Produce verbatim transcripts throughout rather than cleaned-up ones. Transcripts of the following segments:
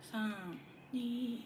さん、に。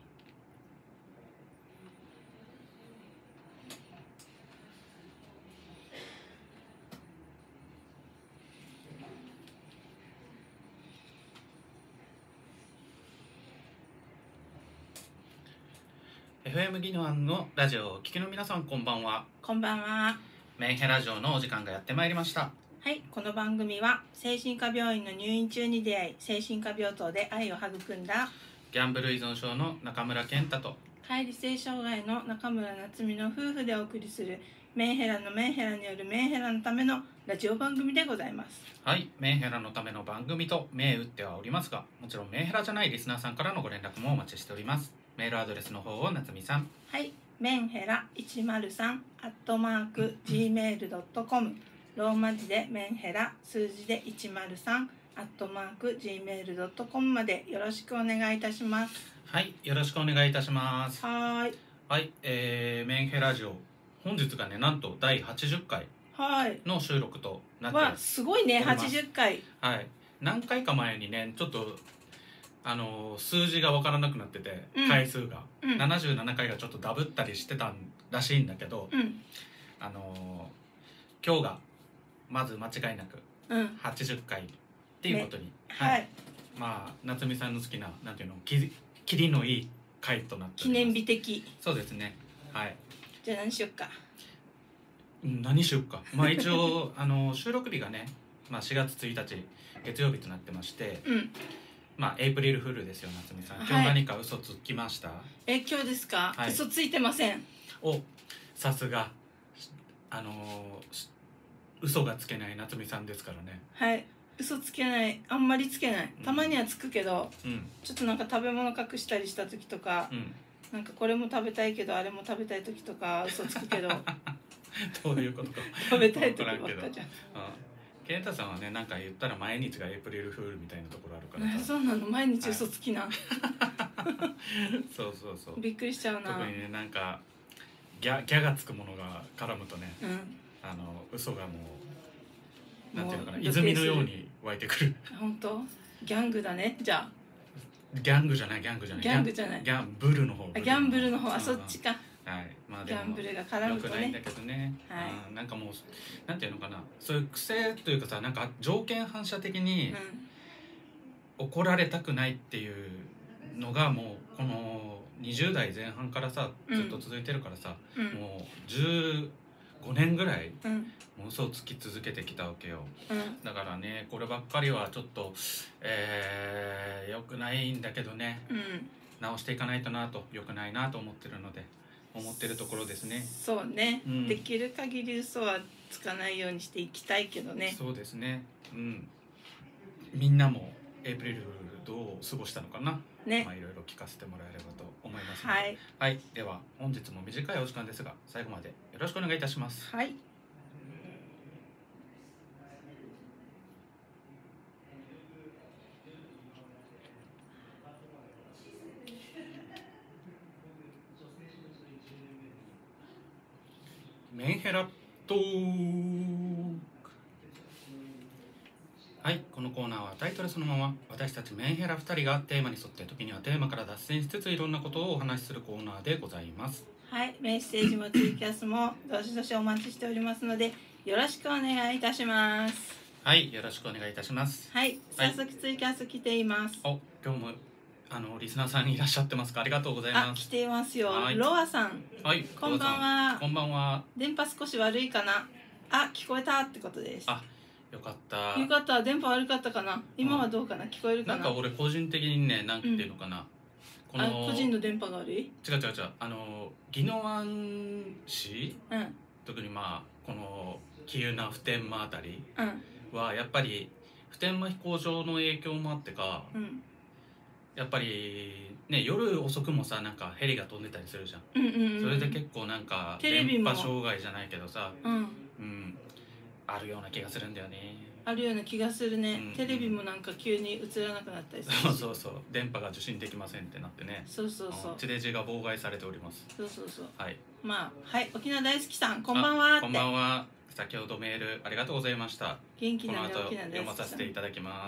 エフエム ギノアンのラジオをお聞きの皆さん、こんばんは。 こんばんは。 メンヘラジオのお時間がやってまいりました。 はい、この番組は精神科病院の入院中に出会い、精神科病棟で愛を育んだギャンブル依存症の中村健太と解離性障害の中村夏美の夫婦でお送りするメンヘラのメンヘラによるメンヘラのためのラジオ番組でございます。 はい、メンヘラのための番組と銘打ってはおりますが、もちろんメンヘラじゃないリスナーさんからのご連絡もお待ちしております。メールアドレスの方を夏美さん。 はい、メンヘラいちまるさんアットマーク ジーメールドットコム、 ローマ字でメンヘラ数字でいちまるさんアットマーク ジーメールドットコム までよろしくお願いいたします。 はい、よろしくお願いいたします。 はーい。 はい、えー、メンヘラジオ本日がね、なんとだいはちじゅっかいはいの収録となっておりわます。 すごいね、はちじゅっかい。 はい、何回か前にね、ちょっとあの数字が分からなくなってて、 うん回数が、 うんななじゅうななかいがちょっとダブったりしてたんらしいんだけど、 うんあの今日がまず間違いなくうんはちじゅっかいっていうことに、 はい、 まあ夏美さんの好きななんていうの、ききりのいい回となってお記ります。 念日的。 そうですね。はい。 じゃあ何しよっか。 うん何しよっか。まあ一応あの収録日がね、まあ、しがつついたち月曜日となってまして、 うんまあエイプリルフールですよ夏美さん。 はい今日何か嘘つきました？ え今日ですか、 はい嘘ついてません。 お、さすがあのー嘘がつけない夏美さんですからね。 はい嘘つけない、あんまりつけない。たまにはつくけど、 うんちょっとなんか食べ物隠したりした時とか、 うんなんかこれも食べたいけどあれも食べたい時とか嘘つくけどどういうことか食べたい時ばっか分からんけどじゃん。 健太さんはね、なんか言ったら毎日がエイプリルフールみたいなところあるからさ。 えそうなの、毎日嘘つきな、 そうそうそう。 びっくりしちゃうな。 特にね、なんかギャギャがつくものが絡むとね、 うんあの嘘がもうなんていうのかな、 もう泉のように湧いてくる。 本当ギャングだね。じゃギャングじゃないギャングじゃないギャングじゃないギャンブルの方。 あギャンブルの方、あうんそっちか。 はい、まあギでもャンブルが絡良むとくないんだね。 けどね、 はいうん、なんかもうなんていうのかな、そういう癖というかさ、なんか条件反射的に怒られたくないっていうのがもうこのにじゅうだいぜん半からさずっと続いてるからさ、 うんうんもうじゅうごねんぐらいうんもう嘘をつき続けてきたわけよ。 うんだからね、こればっかりはちょっとえー、良くないんだけどね、 うん直していかないとなと、良くないなと思ってるので思ってるところですね。 そうね、 うんできる限り嘘はつかないようにしていきたいけどね。 そうですね。うん。みんなもエイプリルどう過ごしたのかな。 ねまあいろいろ聞かせてもらえればと思いますので。 はいはい。では本日も短いお時間ですが、最後までよろしくお願いいたします。 はいメンヘラトーク。はい、このコーナーはタイトルそのまま、私たちメンヘラふたりがテーマに沿って時にはテーマから脱線しつついろんなことをお話しするコーナーでございます。 はいメッセージもツイキャスもどしどしお待ちしておりますのでよろしくお願いいたします。 はい、よろしくお願いいたします。 はい早速ツイキャス来ています。 お、今日もあのリスナーさんいらっしゃってますか。ありがとうございます。 あ来ていますよ。 はいロアさんはい、 こんばんは。 こんばんは。 電波少し悪いかな。あ聞こえたってことです。 あ、よかった。 よかった。電波悪かったかな。今はどうかな、聞こえるかな。 なんか俺個人的にね、なんていうのかな、こあの個人の電波が悪い。 違う違う違う、あの宜野湾市、 うん特にまあこの喜友名普天間あたりうんはやっぱり普天間飛行場の影響もあってか、 うんやっぱりね、夜遅くもさ、なんかヘリが飛んでたりするじゃん。 うんうんうん。 それで結構なんかテレビも電波障害じゃないけどさ、 うんうん、あるような気がするんだよね。 あるような気がするね、 うんテレビもなんか急に映らなくなったりするし。 そうそうそう、電波が受信できませんってなってね、 そうそうそう地デジが妨害されております。 そうそうそう。 はい、 まあはい沖縄大好きさんこんばんはって。 こんばんは。先ほどメールありがとうございました。 元気なんでこの後沖縄大読ま好きさん。 させていただきます。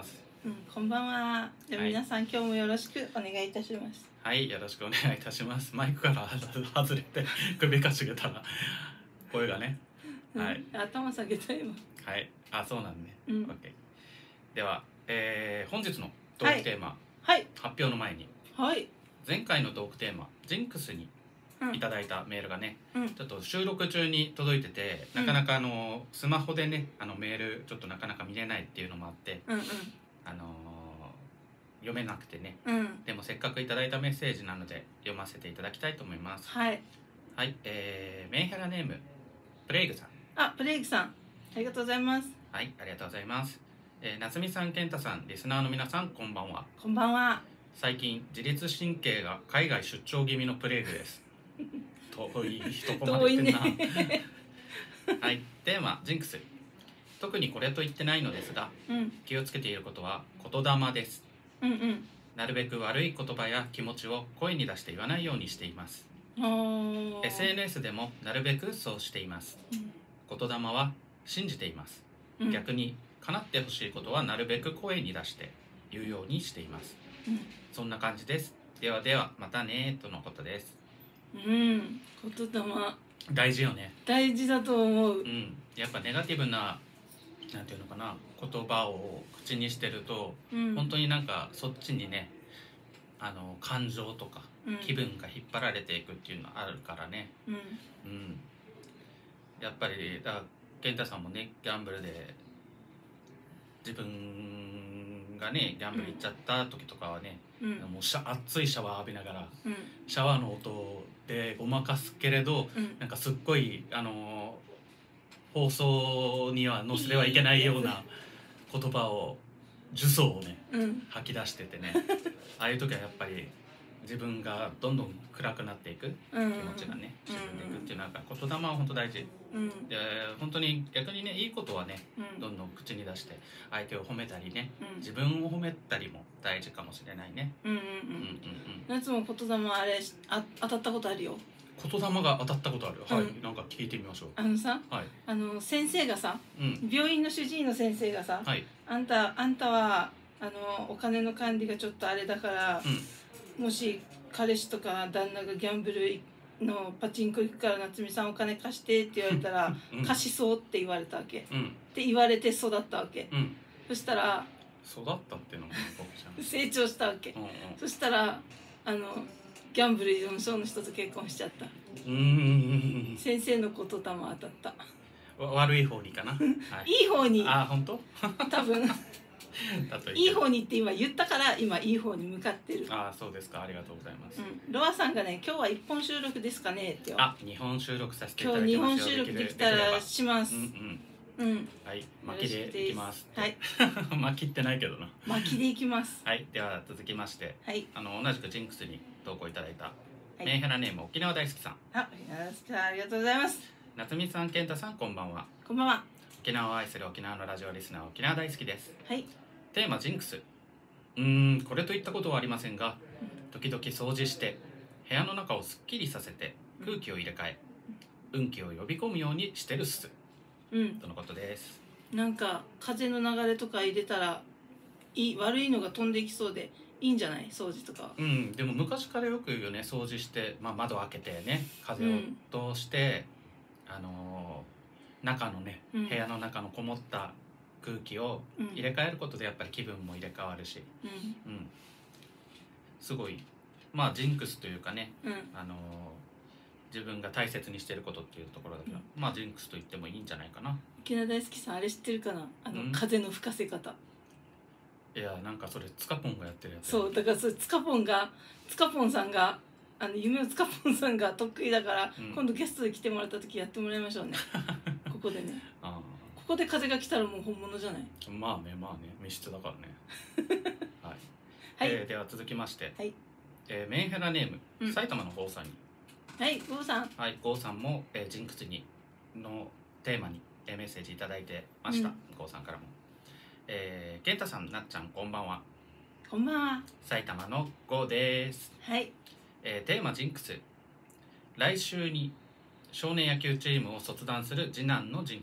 うん、こんばんは。じゃあはい皆さん、今日もよろしくお願いいたします。 はいよろしくお願いいたします。マイクから外れて首かしげたら声がね。はい、 うん、頭下げた今。 はいあそうなんね、 うん OK。 では、えー本日のトークテーマ、 はい発表の前にはい。 前回のトークテーマジンクスにうんいただいたメールがね、 うんちょっと収録中に届いてて、 うんなかなかあのスマホでねあのメールちょっとなかなか見れないっていうのもあって、 うんあのー読めなくてね。 うんうん。 でもせっかくいただいたメッセージなので読ませていただきたいと思います。 はい。 はい、えー、メンヘラネームプレイグさん。 あ、プレイクさん、ありがとうございます。 はいありがとうございます。えー、夏美さん健太さんリスナーの皆さんこんばんは。 こんばんは。 最近自律神経が海外出張気味のプレイグです遠いとこまで言ってんな、 遠はいテーマジンクス。特にこれと言ってないのですがうん気をつけていることは言霊です。 うんうん。 なるべく悪い言葉や気持ちを声に出して言わないようにしています。 おーエスエヌエス でもなるべくそうしています。言霊は信じています。 うん逆に叶ってほしいことはなるべく声に出して言うようにしています。 うんそんな感じです。ではではまたねとのことです。 うん言霊大事よね。 大事だと思うう。んやっぱネガティブななんていうのかな言葉を口にしてると、 うん本当になんかそっちにねあの感情とかうん気分が引っ張られていくっていうのあるからね。 うんうんやっぱりだから健太さんもねギャンブルで自分がねギャンブル行っちゃった時とかはね、 うんもうシャ熱いシャワー浴びながらうんシャワーの音でごまかすけれど、 うんなんかすっごいあの放送には載せてはいけないような言葉を呪詛をねうん吐き出しててねああいう時はやっぱり自分がどんどん暗くなっていく気うん持ちがね沈んでいくっていうのは言霊は本当大事うんで、本当に逆にねいいことはねうんどんどん口に出して相手を褒めたりねうん自分を褒めたりも大事かもしれないね。 うんうんううんうんうん夏も言霊あれあ当たったことあるよ。 言霊が当たったことある。はい、 うんなんか聞いてみましょう。 あのさはい。 あの先生がさうん。 病院の主治医の先生がさ、 はい。 あんたあんたはあのお金の管理がちょっとあれだから、 うん。 もし彼氏とか旦那がギャンブルのパチンコ行くから夏美さんお金貸してって言われたら、 うん貸しそうって言われたわけっうん。 て言われて育ったわけ。 うん。 そしたら育ったっていうのも僕じゃん。 成長したわけ。 うんそしたらあのギャンブル依存症の人と結婚しちゃった。 うん。うーん。 先生の言霊当たった。 わ悪い方にかな。はい。 いい方にあ、本当？ 多分だといい方に。 にって今言ったから今いい方に向かってる。 あ、そうですか。ありがとうございます。 うん、ロアさんがね今日は一本収録ですかねってよ。 あ、日本収録させていた今日日だきますよ。 本収録できたできればらします。 うんうん。 うん。 はい。巻きでいきます。 はい。 巻きってないけどな。 巻きでいきます。 はい。では続きまして、 はい。 あの同じくジンクスに投稿いただいた、 はいメンヘラネーム沖縄大好きさん。 あ、よろしくありがとうございます。 夏美さん、健太さん、こんばんは。 こんばんは。 沖縄を愛する沖縄のラジオリスナー、沖縄大好きです。 はい。 テーマジンクス。うーん、これといったことはありませんが、時々掃除して部屋の中をすっきりさせて空気を入れ替え、運気を呼び込むようにしてるっす。 うん。 とのことです。 なんか風の流れとか入れたらいい悪いのが飛んでいきそうでいいんじゃない掃除とかは。 うん、でも昔からよく言うよね、掃除して、まあ、窓開けてね風を通して、あのー中のね、 うん部屋の中のこもった空気をうん入れ替えることでやっぱり気分も入れ替わるし、 うんうん、すごいまあジンクスというかね、 うんあのー自分が大切にしてることっていうところだけど、まあジンクスと言ってもいいんじゃないかな。 沖縄大好きさんあれ知ってるかなあの、 うん風の吹かせ方。 いやなんかそれツカポンがやってるやつ。 そうだからそれツカポンがツカポンさんがあの夢をツカポンさんが得意だから、 うん今度ゲストで来てもらった時やってもらいましょうねここでねあここで風が来たらもう本物じゃない。 ーまあねまあね密室だからね。はい。 はい、 えーでは続きまして、 はいえーメンヘラネーム、 うん埼玉の郷さんに、 はいゴーさん。 はい、郷さんも、えージンクスにのテーマに、えーメッセージいただいてました、 うん郷さんからも。えー、健太さん、なっちゃん、こんばんは。 こんばんは。 埼玉の郷です。 はい。 えーテーマジンクス。来週に少年野球チームを卒団する次男のジンクス。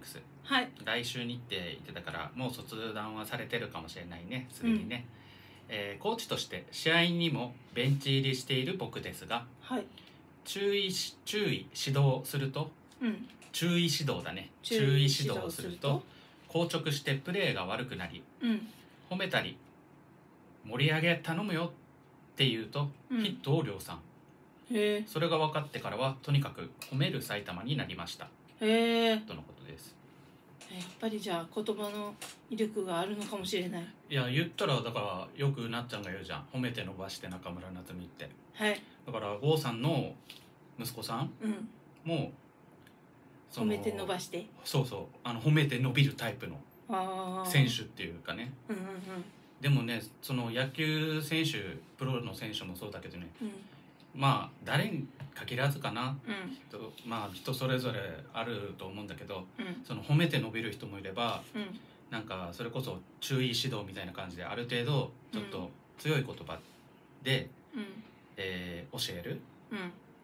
はい。 来週にって言ってたからもう卒団はされてるかもしれないね、すでにね、うん、えー、コーチとして試合にもベンチ入りしている僕ですが、 はい、 注意し注意指導すると、うん、注意指導だね注意指導をすると硬直してプレーが悪くなり、うん、褒めたり盛り上げ頼むよって言うと、うん、ヒットを量産。へー。それが分かってからはとにかく褒める埼玉になりました。へーとのことです。 やっぱりじゃあ言葉の威力があるのかもしれない。 いや言ったらだからよくなっちゃんが言うじゃん、褒めて伸ばして中村夏美って。はい。だから郷さんの息子さんも、 うん、褒めて伸ばして、 そうそう、あの褒めて伸びるタイプの選手っていうかね、うんうんうん、でもねその野球選手プロの選手もそうだけどね、うん、まあ誰に限らずかな、うん、とまあ人それぞれあると思うんだけど、うん、その褒めて伸びる人もいれば、うん、なんかそれこそ注意指導みたいな感じである程度ちょっと強い言葉で、うん、えー、教える、うん、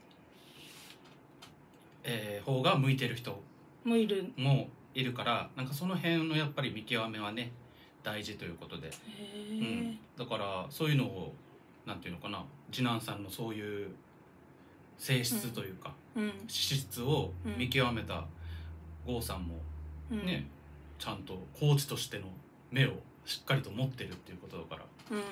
えー、方が向いてる人もいるもいるから、なんかその辺のやっぱり見極めはね大事ということで、へー、うん、だからそういうのをなんていうのかな、次男さんのそういう性質というか、うん、資質を見極めた郷さんもね、うん、ちゃんとコーチとしての目をしっかりと持ってるっていうことだから、うんうん、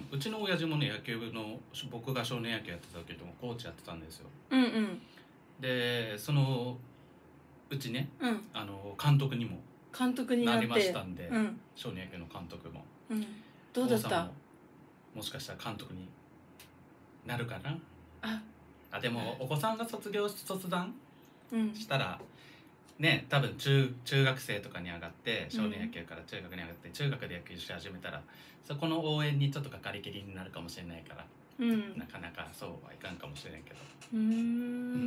うちの親父もね野球部の僕が少年野球やってた時もコーチやってたんですよ、うんうん、でそのうちね、うん、あの監督にも監督になりましたんで、うん、少年野球の監督も、うん、 どうだった？ もしかしたら監督になるかなああ。でもお子さんが卒業卒団、うん、したらね、多分 中, 中学生とかに上がって少年野球から中学に上がって中学で野球し始めたらそこの応援にちょっとかかりきりになるかもしれないから、うん、なかなかそうはいかんかもしれんけど、うーん、うん、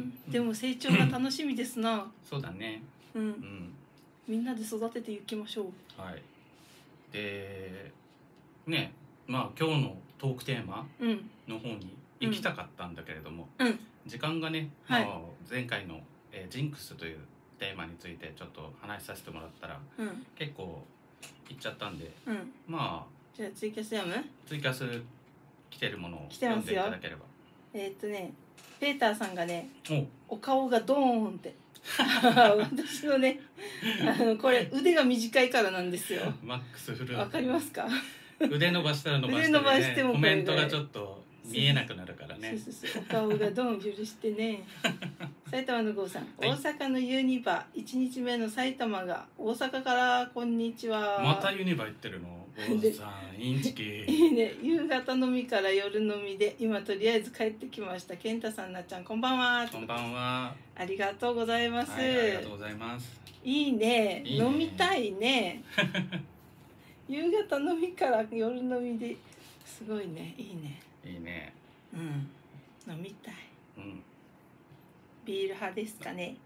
でも成長が楽しみですなそうだね、 うん、うん、みんなで育てていきましょう。 はい。でね、まあ今日のトークテーマの方に行きたかったんだけれども、うん、時間がね、はい、まあ、前回の、えー、ジンクスというテーマについてちょっと話させてもらったら、うん、結構行っちゃったんで、うん、まあじゃあツイキャス読む？ ツイキャス来てるものを読んでいただければ。 えー、っとねペーターさんがね お, お顔がドーンって私のねあのこれ腕が短いからなんですよ。 マックスフルわかりますか？ 腕伸ばしたら伸ばしたら、ね、 腕伸ばしてもコメントがちょっと見えなくなるからね。 そうそうそう、お顔がドン許してね埼玉の郷さん、はい、大阪のユニバいちにちめの埼玉が大阪からこんにちは。 またユニバ行ってるの郷さんインチキいいね。夕方飲みから夜飲みで今とりあえず帰ってきました。健太さん、なっちゃん、こんばんは。 こんばんは。 ありがとうございます、はい、 ありがとうございます。 いいね、いいね、飲みたいね夕方飲みから夜飲みですごいね。いいね。 いいね。 うん。飲みたい。うん。ビール派ですかね。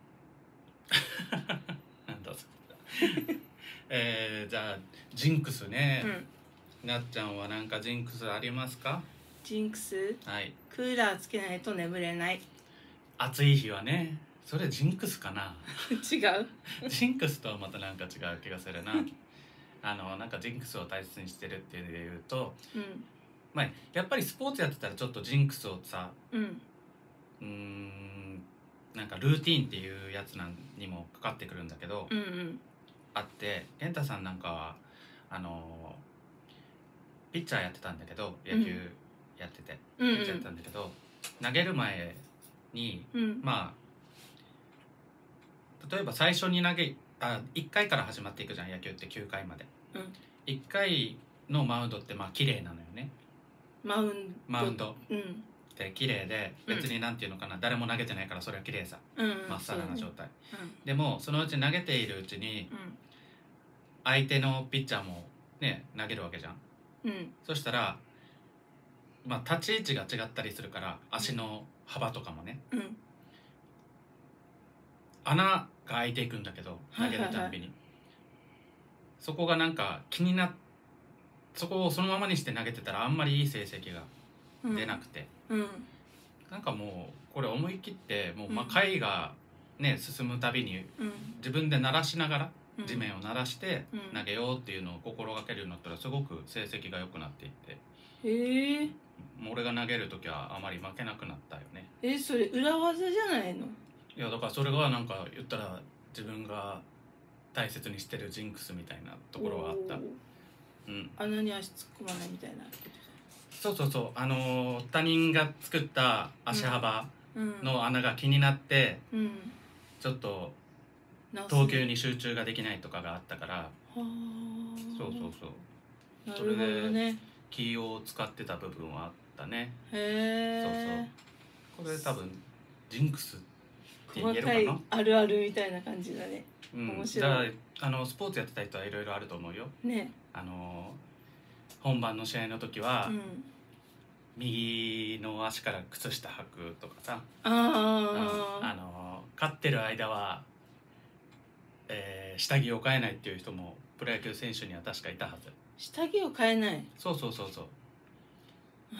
なんだそれ。えー、じゃあジンクスね。うん、なっちゃんはなんかジンクスありますか？ ジンクス？ はい。 クーラーつけないと眠れない。 暑い日はね。それジンクスかな。 違う。 ジンクスとはまたなんか違う気がするな。あのなんかジンクスを大切にしてるっていうので言うと、うん、まあやっぱりスポーツやってたらちょっとジンクスをさ、うん、うーんなんかルーティーンっていうやつなんにもかかってくるんだけど、うんうん、あって健太さんなんかはあのピッチャーやってたんだけど野球やってて、うん、ピッチャーやってたんだけど、うんうん、投げる前に、うん、まあ例えば最初に投げあいっかいから始まっていくじゃん野球ってきゅうかいまで、うん、いっかいのマウンドってまあ綺麗なのよね。 マウンドマウンド、うん、って綺麗で別になんていうのかな、うん、誰も投げてないからそれは綺麗さ、うんうん、真っさらな状態、うん、でもそのうち投げているうちに、うん、相手のピッチャーもね投げるわけじゃん、うん、そしたらまあ立ち位置が違ったりするから足の幅とかもね、うん、穴が開いていくんだけど投げるたびに、はいはいはい、そこがなんか気になっそこをそのままにして投げてたらあんまりいい成績が出なくて、うんうん、なんかもうこれ思い切ってもうまあ回がね進むたびに自分で鳴らしながら、 地面を鳴らしてうん投げようっていうのを心がけるようになったらすごく成績が良くなっていって、 へえもう俺が投げる時はあまり負けなくなったよね。 えそれ裏技じゃないの？ いやだからそれがなんか言ったら自分が大切にしてるジンクスみたいなところはあった。 おーうん、 穴に足突っ込まないみたいな。 そうそうそう、あのー他人が作った足幅うんの穴が気になってうんちょっと直す投球に集中ができないとかがあったから、 はあそうそうそうなるほどね。 気を使ってた部分はあったね。 へそうえそう、これ多分ジンクスって言える細かいかな。 あるあるみたいな感じだね。 うん、 面白いだからあのスポーツやってた人はいろいろあると思うよ。 ねあの本番の試合の時は、 うん右の足から靴下履くとかさ、 あうんああの勝ってる間は、えー下着を変えないっていう人もプロ野球選手には確かいたはず。 下着を変えない。 そうそうそうそう、 え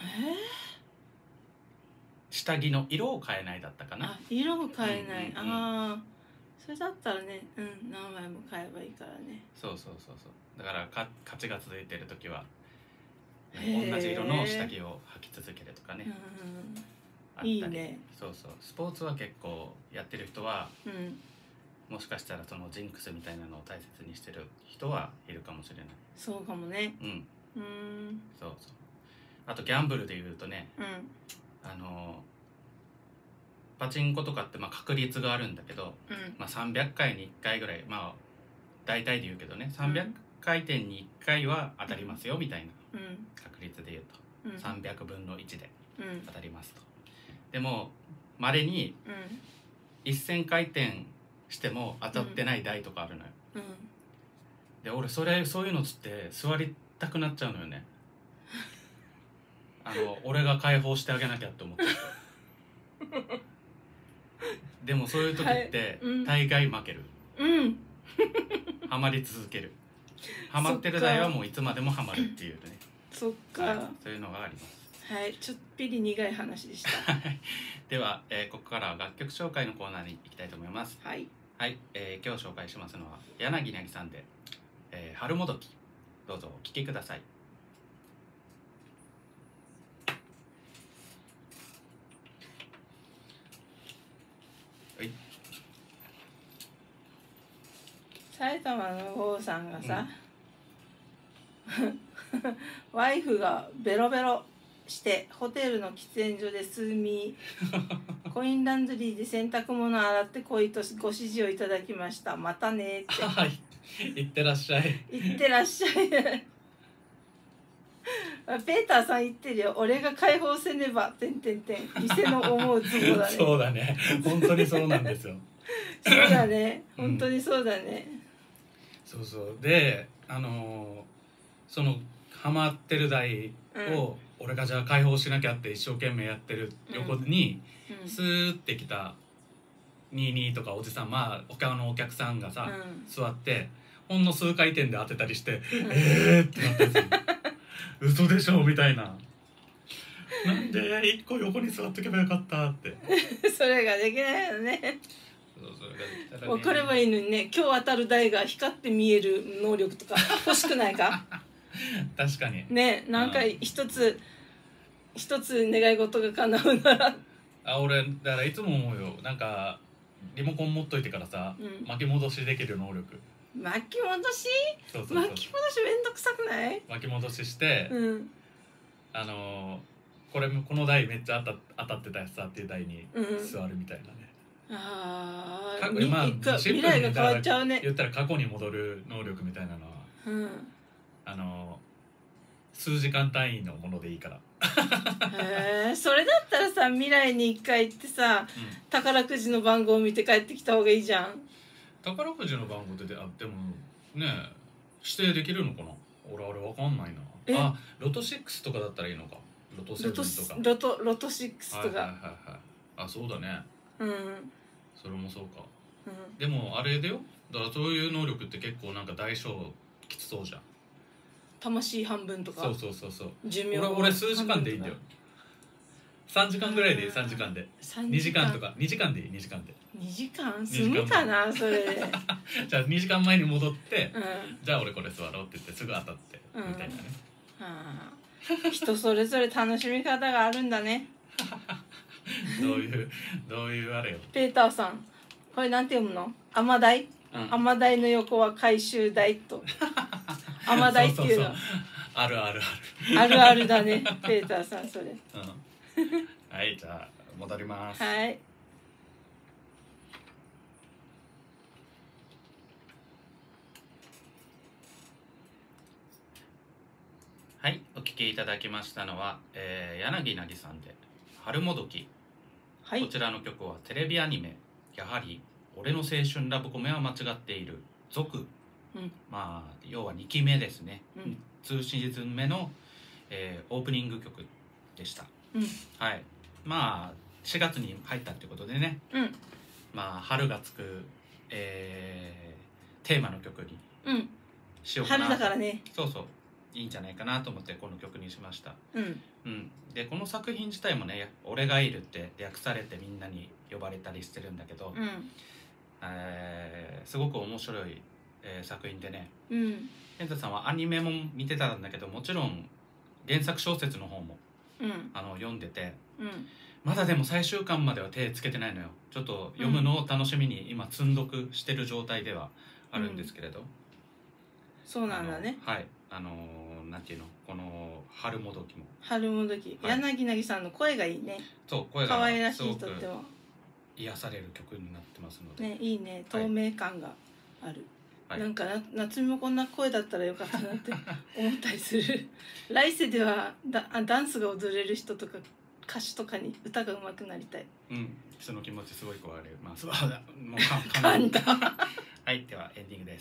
下着の色を変えないだったかー、 な。 あ色も変えない、 うんうんうんああそれだったらねうん何枚も買えばいいからね。 そうそうそうそう、だからか勝ちが続いてる時はへー同じ色の下着を履き続けるとかね、 うんあったりいいね。 そうそう、スポーツは結構やってる人はうんもしかしたらそのジンクスみたいなのを大切にしてる人はいるかもしれない。 そうかもね。 うん、 うーんそうそう。あとギャンブルでいうとね、 うんあのパチンコとかってまあ確率があるんだけど、 うんまあ、さんびゃっかいにいっかいぐらい、まあ大体で言うけどね、さんびゃくかいてんにいっかいは当たりますよみたいなうん確率で言うと、 うんさんびゃくぶんのいちでうん当たりますと。でも稀にうんせんかいてんしても当たってない台とかあるのよ。 うんで俺それそういうのつって座りたくなっちゃうのよね。あの俺が解放してあげなきゃって思ってでもそういう時ってはいうん大概負ける、 うんハマり続ける。ハマってる台はもういつまでもハマるっていうね、 そっかはいはそういうのがあります。 いちょっぴり苦い話でしたでは、えーここからは楽曲紹介のコーナーに行きたいと思います。 はいはい、えー今日紹介しますのは柳凪さんで、えー春もどき。どうぞお聴きください。はい、 埼玉の郷さんがさ、ワイフがベロベロしてホテルの喫煙所で数ミコインランドリーで洗濯物洗ってこいとご指示をいただきました。またねってはい、いってらっしゃい。 言ってらっしゃいペーターさん言ってるよ。俺が解放せねばてんてんてん店の思うツボだねそうだね、本当にそうなんですよ。 そうだねうん本当にそうだね、 そうそう、であのーそのハマってる台を俺がじゃあ解放しなきゃって一生懸命やってる横に、 うんスーってきたにじゅうにとかおじさん、まあ他のお客さんがさ、 うん座ってほんの数回転で当てたりして、 んえーってなったんですよ。嘘でしょみたいな。なんで一個横に座っとけばよかったって。 それができないよね。 そうそれができたらね分かればいいのにね。今日当たる台が光って見える能力とか欲しくないか確かに。 ね、なんか一つ一つ願い事が叶うならあ、俺だからいつも思うよ。なんかリモコン持っといてからさ、 うん巻き戻しできる能力。 巻き戻しそうそうそう。 巻き戻しめんどくさくない？ 巻き戻しして、 うんあのーこれこの台めっちゃ当た当たってたやつさっていう台にうん座るみたいなね。 あ過あ、 去まあ一回シンプルに未来が変わっちゃうね。 言ったら過去に戻る能力みたいなのはうんあの数時間単位のものでいいから。 へえ、それだったらさ、未来に一回行ってさ、 うん、 宝くじの番号を見て帰ってきた方がいいじゃん。 宝くじの番号ってであってもね指定できるのかな。俺あれわかんないな。 えあ、ロトろくとかだったらいいのか。ロトセブロトンとか。 ロトロトろくとはいはいか。 はいはい。あ、そうだね。 うんうんそれもそうか。でもあれだよ。だからそういう能力って結構なんか代償きつそうじゃん。 魂半分とか。 そうそうそうそう。 寿命俺俺数時間でいいんだよ。 さんじかんぐらいでいい。さんじかんでさんにじかんとかにじかんでいい。にじかんでにじかん済むかなそれでじゃあにじかんまえに戻って、 うん、 じゃあ俺これ座ろうって言ってすぐ当たって、 うん、 みたいなね。 はあ、人それぞれ楽しみ方があるんだねどういうどういうあれよ。 ペーターさん、これなんて読むの？アマダイ、うん、アマダイの横は回収台とアマダイっていうの。そうそうそう、 あるあるあるあるあるだねペーターさんそれ、うん、 はい、じゃあ戻ります。 はい。 はい、お聞きいただきましたのは、えー、柳凪さんで春もどき、はい、こちらの曲はテレビアニメやはり俺の青春ラブコメは間違っている続、うん、まあ要はにきめですね、うん、にシーズン目の、えー、オープニング曲でした、うん、はい。まあしがつに入ったってことでね、うん、まあ春がつく、えー、テーマの曲にしようかな、 うん、春だからね。 そうそう、いいんじゃないかなと思ってこの曲にしました、うんうん、でこの作品自体もね「俺がいる」って略されてみんなに呼ばれたりしてるんだけど、うん、えー、すごく面白い、えー、作品でね、うん、健太さんはアニメも見てたんだけどもちろん原作小説の方も、うん、あの読んでて、うん、まだでも最終巻までは手つけてないのよ。ちょっと読むのを楽しみに今積んどくしてる状態ではあるんですけれど、うん、 そうなんだね。 はい、あのー、なんていうの、この春もどきも春もどき、はい、柳凪さんの声がいいね。 そう声が可愛らしいとっても癒される曲になってますのでね、いいね、透明感がある、はい、なんかな夏美もこんな声だったらよかったなって思ったりする来世ではダダンスが踊れる人とか歌手とかに歌が上手くなりたい。 うん、その気持ちすごい壊れる。まあそうだ、もう噛んだはい、ではエンディングです。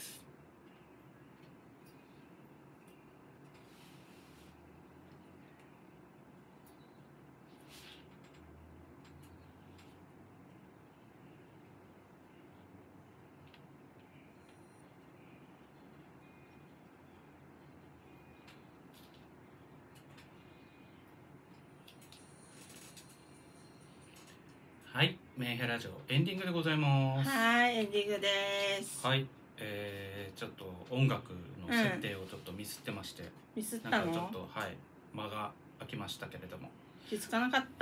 はい、メンヘラジオエンディングでございます。 はい、エンディングです。 はい、えー、ちょっと音楽の設定をちょっとミスってまして、うん、 ミスったの？ なんかちょっとはい間が空きましたけれども、 気づかなかった。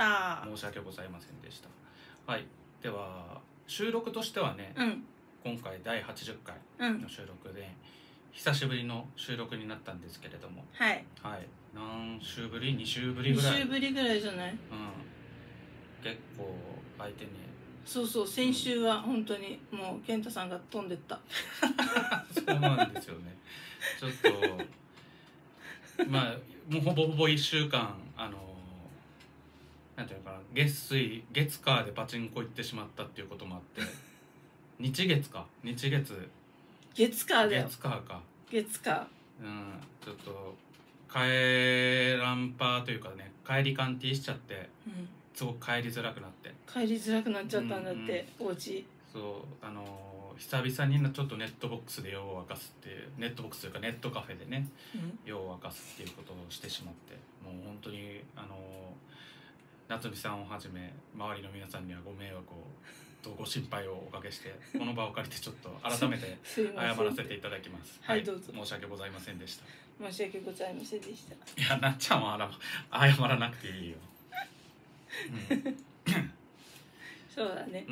申し訳ございませんでした。はい、では収録としてはね、うん、今回だいはちじゅっかいの収録で、うん、久しぶりの収録になったんですけれども、はい、はい、何週ぶり？に週ぶりぐらい。 に週ぶりぐらいじゃない？うん、 結構相手に。 そうそう、先週は本当にもう健太さんが飛んでったそうなんですよね。ちょっとまあもうほぼほぼいっしゅうかんあのなんていうのかな、月水月火でパチンコ行ってしまったっていうこともあって日月か日月月火だよ。 月火か月火、 うん、ちょっと帰らんぱというかね、帰りカンティしちゃって、うん、すごく帰りづらくなって帰りづらくなっちゃったんだって、うんうん、お家。 そうあの久々にちょっとネットボックスで用を沸かすっていう、ネットボックスというかネットカフェでね、うん、用を沸かすっていうことをしてしまって、もう本当にあの夏美さんをはじめ周りの皆さんにはご迷惑をとご心配をおかけして、この場を借りてちょっと改めて謝らせていただきます。 はい、どうぞ。 申し訳ございませんでした。 申し訳ございませんでした。 いや、なっちゃんは謝らなくていいよ。うん、 そうだね、 うん、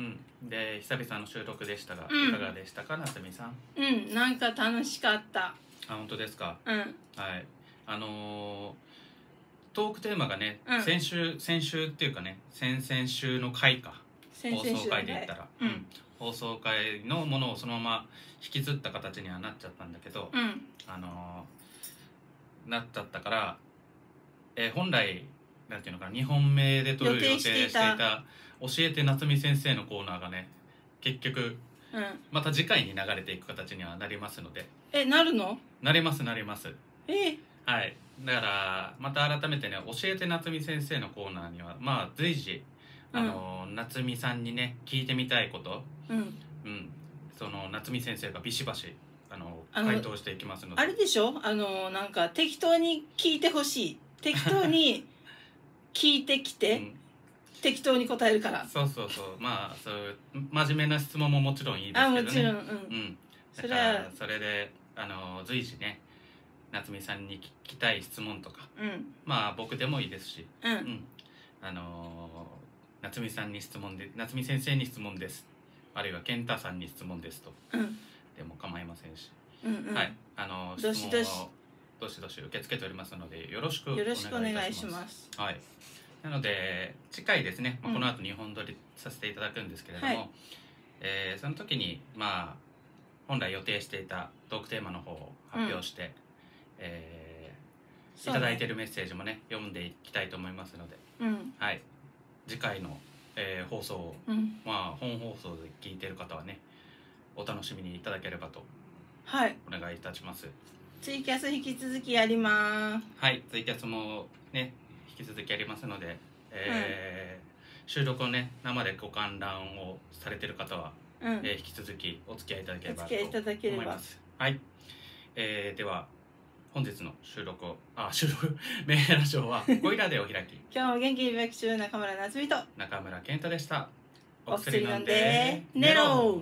で久々の収録でしたが、うん、いかがでしたか、夏美さん。 うん、なんか楽しかった。 あ、本当ですか。 うん、 はい、あのー、トークテーマがね、うん、先週先週っていうかね、先々週の回か、放送回で言ったら、うん、放送回のものをそのまま引きずった形にはなっちゃったんだけど、うん、あのー、なっちゃったから、えー、本来なんていうのかな、にほんめで撮る予定していた教えて夏美先生のコーナーがね、結局、うん、また次回に流れていく形にはなりますので。 え、なるの？ なりますなります。 え、 はい、だからまた改めてね、教えて夏美先生のコーナーにはまあ随時あの、うん、夏美さんにね聞いてみたいこと、うんうん、その夏美先生がビシバシあの回答していきますので。 あれでしょ、あのなんか適当に聞いてほしい、適当に聞いてきて、うん、 適当に答えるから。 そうそうそう、まあそういう真面目な質問ももちろんいいですけどね。 あ、もちろん、うん、 うん、 それはそれであの随時ね夏美さんに聞きたい質問とか、 うん、 まあ僕でもいいですし、 うん、 うん、あの夏美さんに質問で夏美先生に質問です、あるいは健太さんに質問ですと、 うん、 でも構いませんし、 うんうん、 はい、あの質どしどし問をどしどし受け付けておりますのでよろしくお願いいよろしくお願いたしま。 しますす。 はい。なので次回ですね、まあ、 うんこの後日本撮りさせていただくんですけれども、 はいえーその時にまあ本来予定していたトークテーマの方を発表して、うんえーそうねいただいているメッセージもね読んでいきたいと思いますので、 うん、 はい、次回の、えー放送を、 うん、 まあ、本放送で聞いている方はねお楽しみにいただければとはい、 お願いいたします。 ツイキャス引き続きやります。 はいツイキャスもね引き続きやりますので、えー収録をね生でご観覧をされている方は、 うん、 えー引き続きお付き合いいただければとお付き合いいただければ思います。はい、えーでは本日の収録をあ収録メンヘラショーはこいらでお開き今日も元気に病気中中村夏美と中村健太でした。 お薬飲んで寝ろ。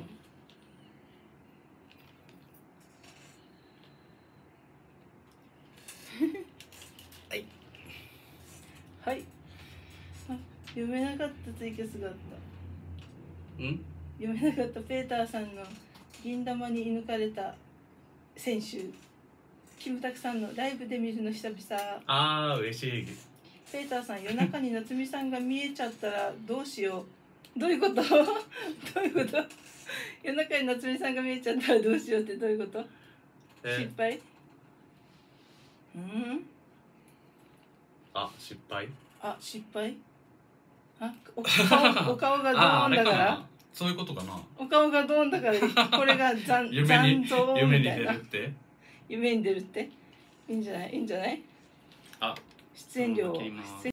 はいはい。あ、読めなかったツイキャスがあった。 うん読めなかったペーターさんの銀玉に射抜かれた選手。キムタクさんのライブで見るの久々。 あー嬉しい。 ペーターさん、夜中に夏美さんが見えちゃったらどうしよう。どういうこと？どういうこと？夜中に夏美さんが見えちゃったらどうしようってどういうこと？ え失敗？うん？ あ失敗あ、失敗？あ、お顔、お顔がドーンだから？ そういうことかな。 お顔がドーンだからこれが残夢に残像夢にみたいな。 出るって夢に出るっていいんじゃない？いいんじゃない？ あ出演料を切ります。